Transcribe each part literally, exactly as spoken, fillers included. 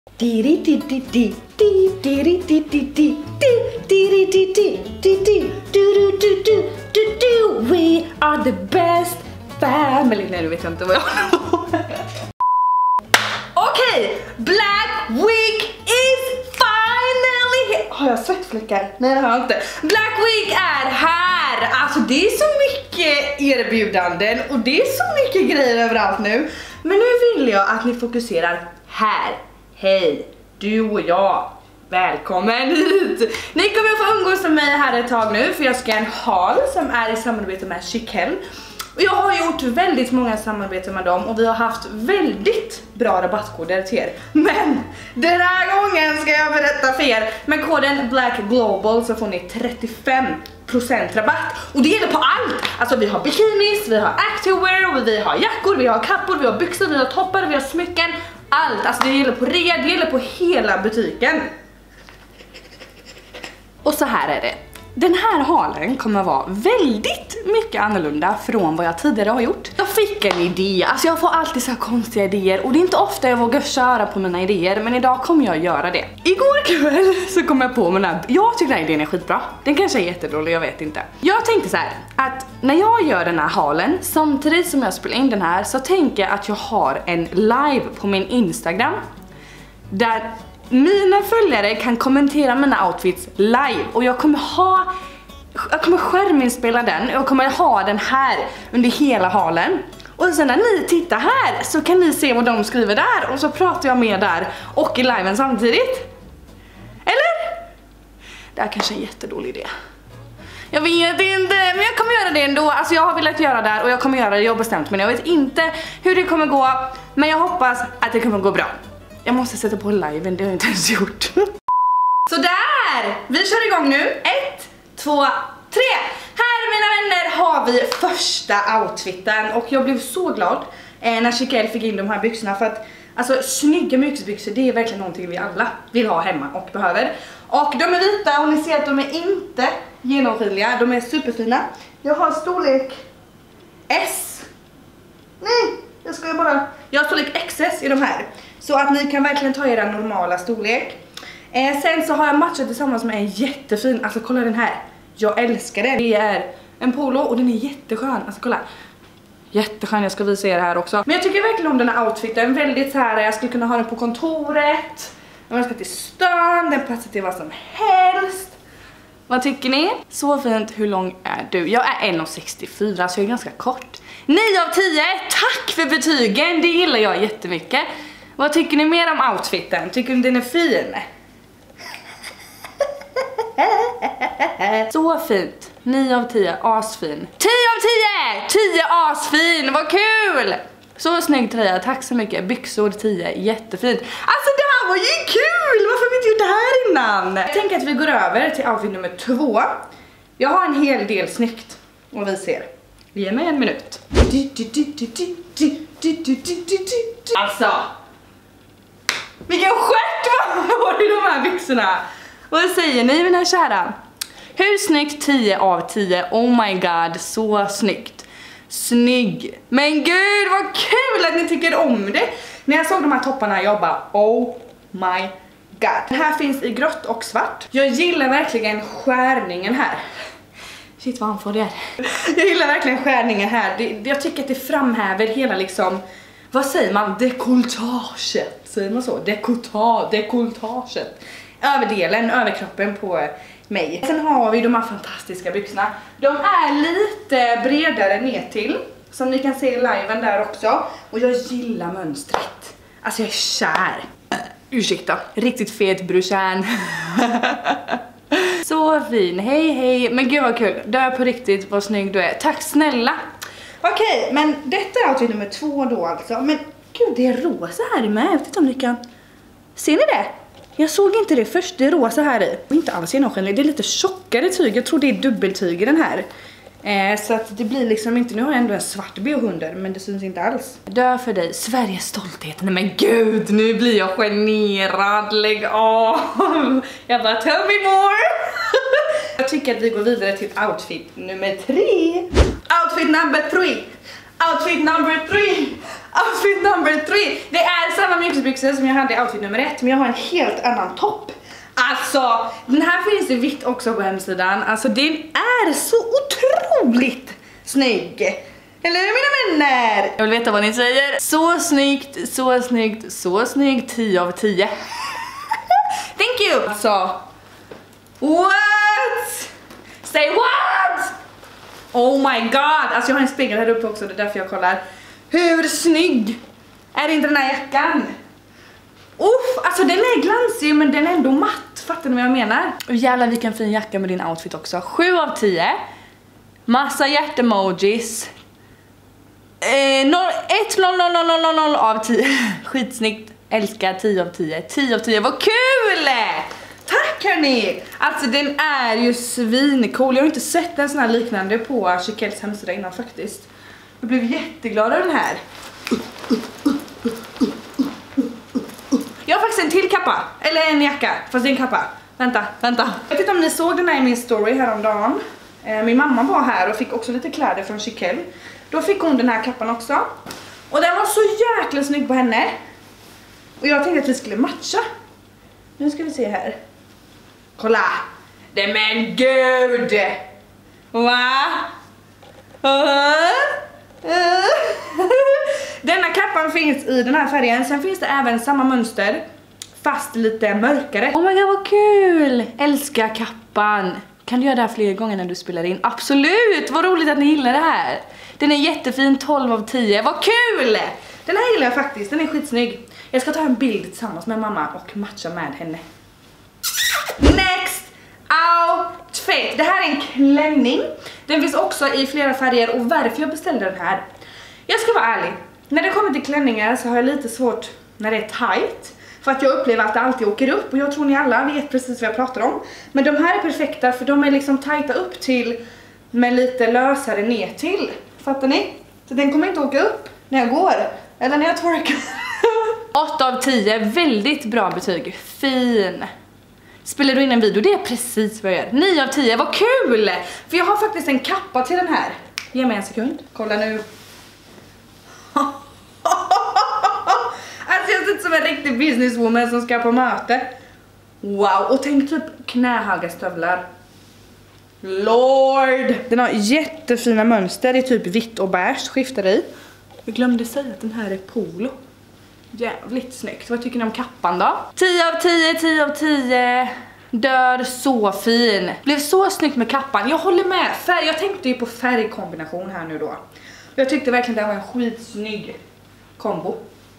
We are the best family. Nej, nu vet jag inte vad jag Okej, Black Week is finally here. Har jag svettfläckar? Nej, det har jag inte. Black Week är här. Alltså det är så mycket erbjudanden och det är så mycket grejer överallt nu. Men nu vill jag att ni fokuserar här. Hej, du och jag. Välkommen hit! Ni kommer att få umgås med mig här ett tag nu, för jag ska en haul som är i samarbete med Chiquelle. Och jag har gjort väldigt många samarbeten med dem och vi har haft väldigt bra rabattkoder till er. Men den här gången ska jag berätta för er. Med koden Black Global så får ni trettiofem procent rabatt. Och det gäller på allt. Alltså vi har bikinis, vi har activewear, vi har jackor, vi har kappor, vi har byxor, vi har toppar, vi har smycken. Allt, alltså det gäller på rea, det gäller på hela butiken. Och så här är det. Den här halen kommer vara väldigt mycket annorlunda från vad jag tidigare har gjort. Jag fick en idé, alltså jag får alltid så här konstiga idéer och det är inte ofta jag vågar köra på mina idéer, men idag kommer jag göra det. Igår kväll så kom jag på med den här, jag tycker den här idén är skitbra. Den kanske är jättedålig, jag vet inte. Jag tänkte så här, att när jag gör den här halen, samtidigt som jag spelar in den här, så tänker jag att jag har en live på min Instagram. Där mina följare kan kommentera mina outfits live och jag kommer ha jag kommer skärminspela den och jag kommer ha den här under hela halen. Och sen när ni tittar här så kan ni se vad de skriver där och så pratar jag med där och i liven samtidigt. Eller? Det här kanske är en jättedålig idé. Jag vet inte, men jag kommer göra det ändå. Alltså jag har velat göra det här och jag kommer göra det, jag har bestämt. Men jag vet inte hur det kommer gå, men jag hoppas att det kommer gå bra. Jag måste sätta på liven, det har jag inte ens gjort. Så där! Vi kör igång nu. Ett, två, tre. Här mina vänner har vi första outfiten. Och jag blev så glad eh, när Chiquelle fick in de här byxorna. För att alltså, snygga mjukisbyxor, det är verkligen någonting vi alla vill ha hemma och behöver. Och de är vita och ni ser att de är inte genomskinliga. De är superfina. Jag har storlek S. Nej, jag ska bara... Jag har storlek X S i de här. Så att ni kan verkligen ta era normala storlek. Eh, sen så har jag matchat tillsammans med en jättefin, alltså kolla den här. Jag älskar den. Det är en polo och den är jätteskön. Alltså kolla. Jätteskön, jag ska visa er här också. Men jag tycker verkligen om den här outfiten. Väldigt så här, jag skulle kunna ha den på kontoret. Om jag ska till stan, den passar till vad som helst. Vad tycker ni? Så fint, hur lång är du? Jag är en komma sextiofyra så jag är ganska kort. nio av tio, tack för betygen, det gillar jag jättemycket. Vad tycker ni mer om outfiten? Tycker ni den är fin? Så fint. nio av tio, asfin. tio av tio! tio asfin, vad kul! Så snygg tröja, tack så mycket. Byxor tio, jättefint. Alltså det här var ju kul! Varför har vi inte gjort det här innan? Jag tänker att vi går över till outfit nummer två. Jag har en hel del snyggt. Och vi ser. Ge mig en minut. Alltså. Vilken stjärt man får i de här byxorna. Vad säger ni mina kära? Hur snyggt? tio av tio. Oh my god, så snyggt. Snygg. Men gud vad kul att ni tycker om det. När jag såg de här topparna jag bara oh my god. Den här finns i grått och svart. Jag gillar verkligen skärningen här. Shit vad han får det. Jag gillar verkligen skärningen här. Det, jag tycker att det framhäver hela liksom, vad säger man? Dekoltaget. Säger man så? Dekota, dekoltaget. Överdelen, överkroppen på mig. Sen har vi de här fantastiska byxorna. De är lite bredare ner till. Som ni kan se i liven där också. Och jag gillar mönstret. Alltså jag är kär. Uh, ursäkta. Riktigt fet brorsan. Så fin. Hej hej. Men gud vad kul. Du är på riktigt vad snygg du är. Tack snälla. Okej, okay, men detta är outfit nummer två då alltså. Men gud, det är rosa här med. Jag vet inte om ni kan... Ser ni det? Jag såg inte det först, det är rosa här i. Och inte alls genomskinligt, det är lite tjockare tyg. Jag tror det är dubbeltyg i den här. Eh, så att det blir liksom inte, nu har jag ändå en svart B H under, men det syns inte alls. Dö för dig, Sveriges stolthet. Nej men gud, nu blir jag generad, lägg av. Jag bara, tell me more. Jag tycker att vi går vidare till outfit nummer tre. Outfit number three. Outfit number three. Outfit number three. Det är samma mjukisbyxor som jag hade i outfit nummer ett, men jag har en helt annan topp. Alltså, den här finns i vitt också på hemsidan. Alltså, den är så otroligt snygg. Eller hur, mina vänner? Jag vill veta vad ni säger. Så snyggt, så snyggt, så snyggt. tio av tio. Thank you. Alltså, what? Say what? Oh my god. Alltså, jag har en spegel här uppe också. Det är därför jag kollar. Hur snygg är inte den här jackan? Uff, alltså den är glansig men den är ändå matt. Fattar ni vad jag menar? Och jävlar vilken fin jacka med din outfit också. sju av tio. Massa hjärtemojis. Eh, ett noll noll noll noll noll av tio. Skitsnyggt. Älskar tio av tio. tio av tio. Vad kul! Tack hörni! Alltså den är ju svincool. Jag har inte sett en sån här liknande på Chiquelles hemsida innan faktiskt. Jag blev jätteglad av den här. Jag har faktiskt en till kappa. Eller en jacka. Fast det är en kappa. Vänta, vänta. Jag vet inte om ni såg den här i min story häromdagen. Min mamma var här och fick också lite kläder från Chiquelle. Då fick hon den här kappan också. Och den var så jäkla snygg på henne. Och jag tänkte att vi skulle matcha. Nu ska vi se här. Kolla. Det men gud. Va? Uh-huh. Uh. Denna kappan finns i den här färgen. Sen finns det även samma mönster fast lite mörkare. Oh my god vad kul. Älskar kappan. Kan du göra det här fler gånger när du spelar in? Absolut, vad roligt att ni gillar det här. Den är jättefin, tolv av tio. Vad kul. Den här gillar jag faktiskt, den är skitsnygg. Jag ska ta en bild tillsammans med mamma och matcha med henne. Next outfit. Det här är en klänning. Den finns också i flera färger. Och varför jag beställde den här, jag ska vara ärlig. När det kommer till klänningar så har jag lite svårt när det är tight. För att jag upplever att det alltid åker upp. Och jag tror ni alla vet precis vad jag pratar om. Men de här är perfekta för de är liksom tajta upp till. Men lite lösare ner till. Fattar ni? Så den kommer inte åka upp när jag går. Eller när jag twerkar. åtta av tio, väldigt bra betyg. Fin. Spelar du in en video, det är precis vad jag gör. nio av tio, vad kul! För jag har faktiskt en kappa till den här. Ge mig en sekund. Kolla nu. Alltså jag ser ut som en riktig businesswoman som ska på möte. Wow, och tänk typ knähöga stövlar. Lord! Den har jättefina mönster i typ vitt och beige, skiftar i. Jag glömde säga att den här är polo. Jävligt snyggt. Vad tycker ni om kappan då? tio av tio, tio av tio. Dör så fin. Blev så snyggt med kappan. Jag håller med. Färg, jag tänkte ju på färgkombination här nu då. Jag tyckte verkligen det var en skitsnygg kombo.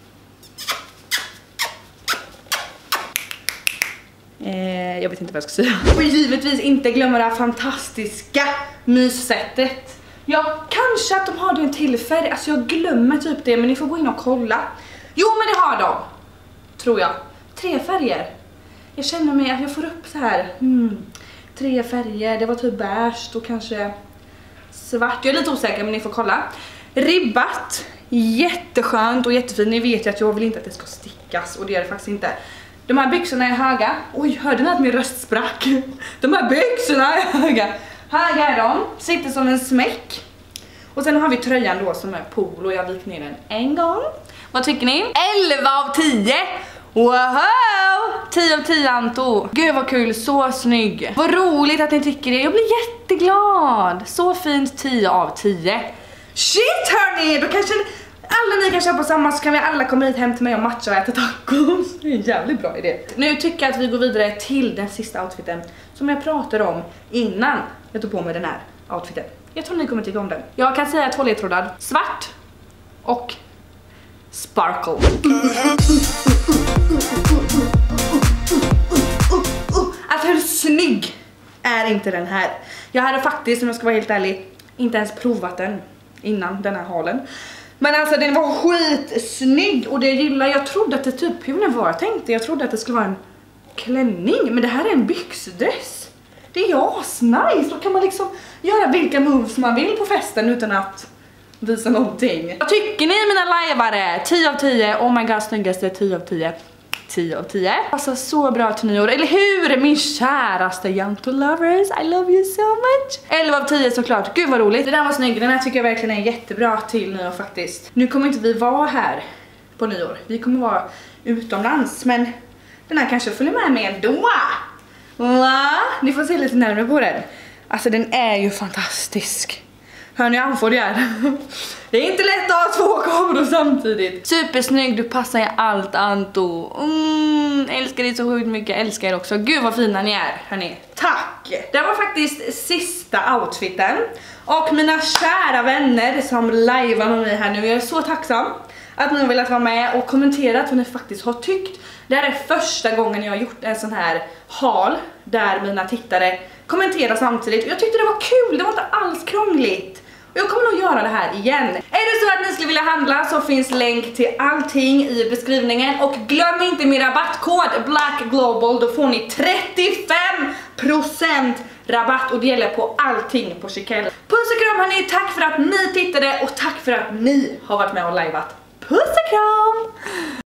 Eh, jag vet inte vad jag ska säga. Och givetvis inte glömma det här fantastiska myssättet. Ja, kanske att de har det en till färg. Alltså jag glömmer typ det, men ni får gå in och kolla. Jo, men det har de. Tror jag. Tre färger. Jag känner mig att jag får upp så här. Hmm, tre färger. Det var typ beige och kanske svart. Jag är lite osäker, men ni får kolla. Ribbat. Jätteskönt och jättefint. Ni vet ju att jag vill inte att det ska stickas. Och det är det faktiskt inte. De här byxorna är höga. Oj, hörde ni att min röst sprack? De här byxorna är höga. Höga är de. Sitter som en smäck. Och sen har vi tröjan då som är polo. Jag har vikt ner den en gång. Vad tycker ni? elva av tio. Wow! tio av tio Anto. Gud vad kul, så snygg. Vad roligt att ni tycker det. Jag blir jätteglad. Så fint, tio av tio. Shit hörni, då kanske alla ni kan köpa samma, så kan vi alla komma hit hem till mig och matcha och äta tacos. Det är en jävligt bra idé. Nu tycker jag att vi går vidare till den sista outfiten som jag pratade om innan jag tog på mig den här outfiten. Jag tror ni kommer tycka om den. Jag kan säga två ledtrådar. Svart och sparkle. Alltså hur snygg är inte den här? Jag hade faktiskt, om jag ska vara helt ärlig, inte ens provat den innan den här halen. Men alltså den var skitsnygg och det gillar. Jag trodde att det typ, hur det var jag tänkte, jag trodde att det skulle vara en klänning. Men det här är en byxdress. Det är asnice. Då kan man liksom göra vilka moves man vill på festen utan att visa någonting. Vad tycker ni mina lajvare? tio av tio, oh my god, snyggaste tio av tio. tio av tio. Alltså så bra till nyår, eller hur? Min käraste Janto lovers, I love you so much. elva av tio såklart, gud vad roligt. Det där var snygg, den här tycker jag verkligen är jättebra till nyår faktiskt. Nu kommer inte vi vara här på nyår, vi kommer vara utomlands, men den här kanske följer med mig ändå. Va? Ni får se lite närmare på den. Alltså den är ju fantastisk. Hör ni hur det är? Det är inte lätt att ha två kameror samtidigt. Supersnygg, du passar i allt, Anto. Mm, älskar dig så sjukt mycket, älskar er också. Gud vad fina ni är, hörni. Tack! Det var faktiskt sista outfiten. Och mina kära vänner som livear med mig här nu, jag är så tacksam att ni har velat vara med och kommentera vad ni faktiskt har tyckt. Det här är första gången jag har gjort en sån här haul där mina tittare kommenterar samtidigt. Jag tyckte det var kul, det var inte alls krångligt. Och jag kommer nog göra det här igen. Är det så att ni skulle vilja handla så finns länk till allting i beskrivningen. Och glöm inte min rabattkod BLACKGLOBAL, då får ni trettiofem procent rabatt och det gäller på allting på Chiquelle. Puss och kram hörni, tack för att ni tittade och tack för att ni har varit med och liveat. Puss och kram!